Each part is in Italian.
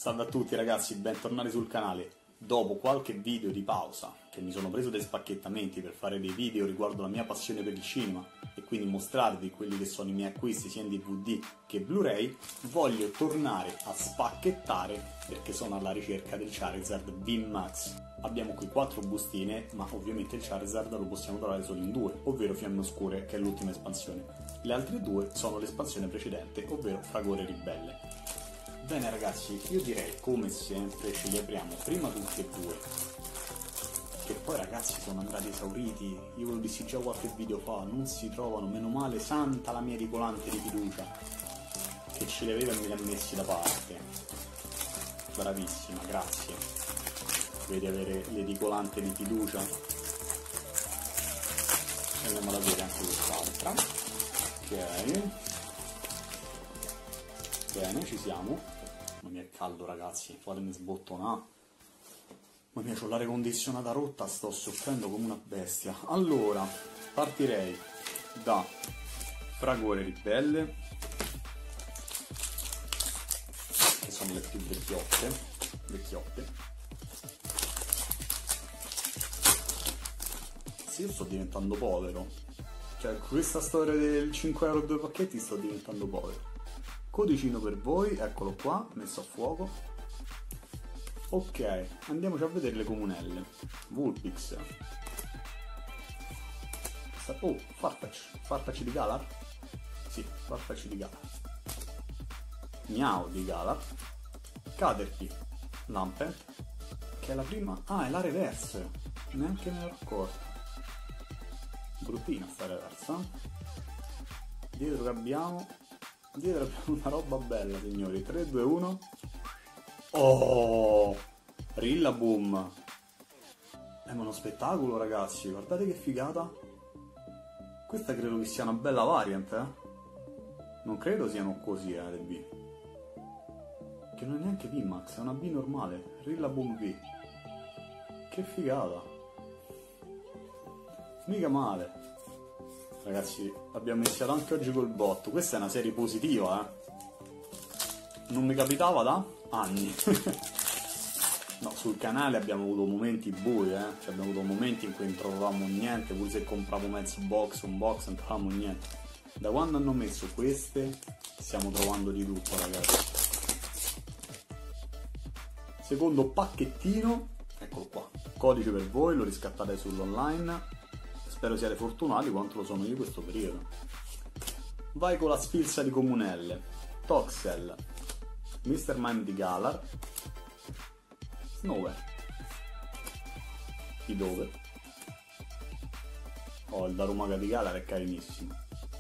Salve a tutti ragazzi, bentornati sul canale. Dopo qualche video di pausa, che mi sono preso dei spacchettamenti per fare dei video riguardo la mia passione per il cinema e quindi mostrarvi quelli che sono i miei acquisti sia in DVD che Blu-ray, voglio tornare a spacchettare perché sono alla ricerca del Charizard VMAX. Abbiamo qui 4 bustine, ma ovviamente il Charizard lo possiamo trovare solo in 2, ovvero Fiamme Oscure, che è l'ultima espansione. Le altre 2 sono l'espansione precedente, ovvero Fragore Ribelle. Bene ragazzi, io direi come sempre ce li apriamo prima tutti e due, che poi ragazzi sono andati esauriti, io ve lo dissi già qualche video fa, non si trovano, meno male, santa la mia edicolante di fiducia, che ce li aveva e me li ha messi da parte. Bravissima, grazie. Vedi avere l'edicolante di fiducia. E andiamo ad avere anche quest'altra. Ok. Bene, ci siamo. Ma mi è caldo ragazzi, fatemi sbottonare. Ma mia, c'ho l'aria condizionata rotta, sto soffrendo come una bestia. Allora, partirei da Fragore Ribelle, che sono le più vecchiotte. Sì, io sto diventando povero. Cioè, questa storia del 5 euro 2 pacchetti sto diventando povero. Codicino per voi, eccolo qua, messo a fuoco. Ok, andiamoci a vedere le comunelle. Vulpix. Oh, Farfetch di Galar? Sì, Farfetch di Galar. Miao di Galar. Caterpie, Lampent, che è la prima... Ah, è la reverse. Neanche me ne ero accorto. Bruttina sta reverse. Dietro che abbiamo... Dietro abbiamo una roba bella, signori. 3, 2, 1. Oh! Rillaboom! È uno spettacolo, ragazzi. Guardate che figata. Questa credo che sia una bella variant, eh? Non credo siano così, le B. Che non è neanche VMAX, è una B normale. Rillaboom V. Che figata. Mica male. Ragazzi, abbiamo iniziato anche oggi col botto. Questa è una serie positiva, eh. Non mi capitava da anni. No, sul canale abbiamo avuto momenti bui, eh. Cioè, abbiamo avuto momenti in cui non trovavamo niente, pure se compravo mezzo box, un box, non trovavamo niente. Da quando hanno messo queste, stiamo trovando di tutto, ragazzi. Secondo pacchettino, eccolo qua. Codice per voi, lo riscattate sull'online. Spero siate fortunati quanto lo sono io in questo periodo. Vai con la sfilza di comunelle. Toxel, Mr. Mime di Galar, Snover, Idove. Oh, il Darumaga di Galar è carinissimo.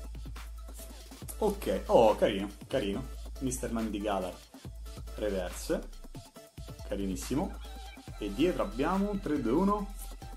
Ok, oh, carino, carino. Mr. Mime di Galar, reverse, carinissimo. E dietro abbiamo 3, 2, 1.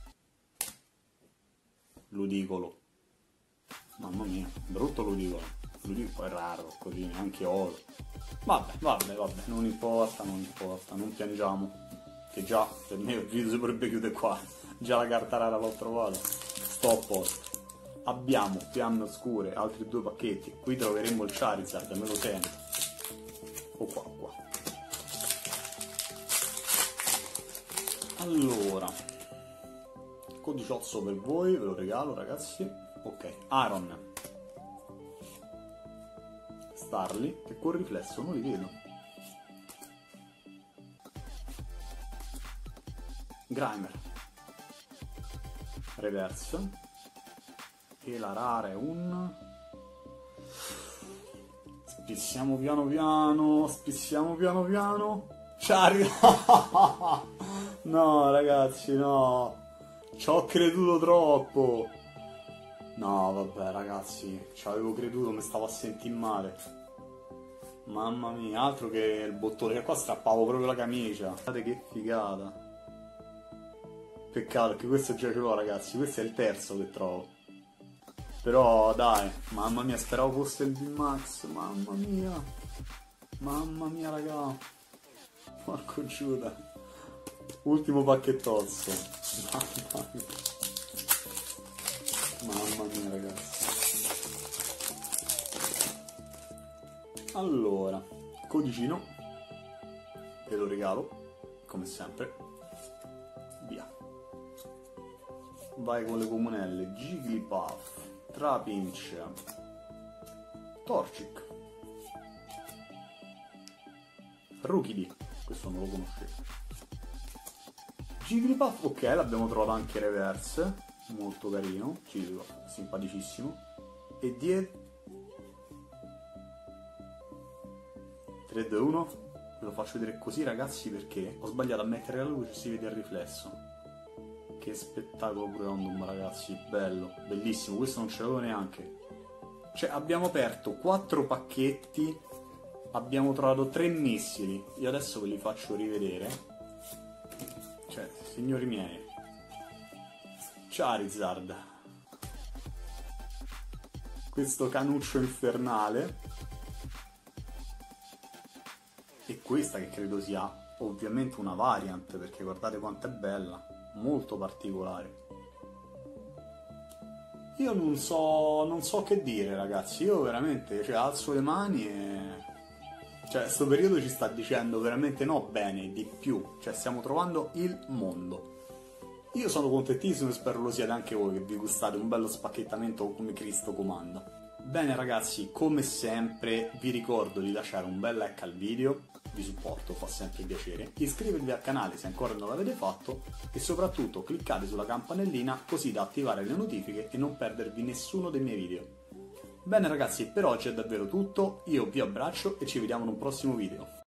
Ludicolo. Mamma mia, brutto ludicolo. Ludicolo è raro, così, neanche oro. Vabbè, non importa, non piangiamo. Che già, per me il video si potrebbe chiudere qua. Già la carta rara l'ho trovata. Sto a posto. Abbiamo Fiamme Oscure, altri 2 pacchetti. Qui troveremo il Charizard, me lo sento. Oh, qua. Allora... Codiciozzo per voi, ve lo regalo ragazzi. Ok, Aron, Starly, che con riflesso non li vedo. Grimer, reverse. E la rara è un... Spissiamo piano piano. Charizard. No ragazzi, no. Ci ho creduto troppo. No, vabbè, ragazzi, ci avevo creduto, mi stavo a sentire male. Mamma mia, altro che il bottone, che qua strappavo proprio la camicia. Guardate che figata. Peccato che questo già ce l'ho, ragazzi, questo è il terzo che trovo. Però, dai, mamma mia, speravo fosse il VMAX, mamma mia. Mamma mia, raga. Porco Giuda. Ultimo pacchettozzo. Mamma mia ragazzi. Allora, codicino e lo regalo, come sempre. Via. Vai con le comunelle. Jigglypuff, Trapinch, Torchic, Rookie, questo non lo conoscevo. Jigglypuff, ok, l'abbiamo trovato anche reverse, molto carino, Jigglypuff, simpaticissimo. E dietro 3, 2, 1, ve lo faccio vedere così ragazzi perché ho sbagliato a mettere la luce e si vede il riflesso. Che spettacolo pure Random ragazzi, bello, bellissimo, questo non ce l'avevo neanche. Cioè abbiamo aperto 4 pacchetti, abbiamo trovato 3 missili, io adesso ve li faccio rivedere. Cioè, signori miei, Charizard, questo canuccio infernale, e questa che credo sia ovviamente una variant, perché guardate quanto è bella, molto particolare. Io non so che dire ragazzi, io veramente, cioè, alzo le mani e... Cioè, sto periodo ci sta dicendo veramente no bene, di più, cioè stiamo trovando il mondo. Io sono contentissimo e spero lo siate anche voi, che vi gustate un bello spacchettamento come Cristo comanda. Bene ragazzi, come sempre vi ricordo di lasciare un bel like al video, vi supporto, fa sempre piacere, iscrivervi al canale se ancora non l'avete fatto e soprattutto cliccate sulla campanellina così da attivare le notifiche e non perdervi nessuno dei miei video. Bene ragazzi, per oggi è davvero tutto, io vi abbraccio e ci vediamo in un prossimo video.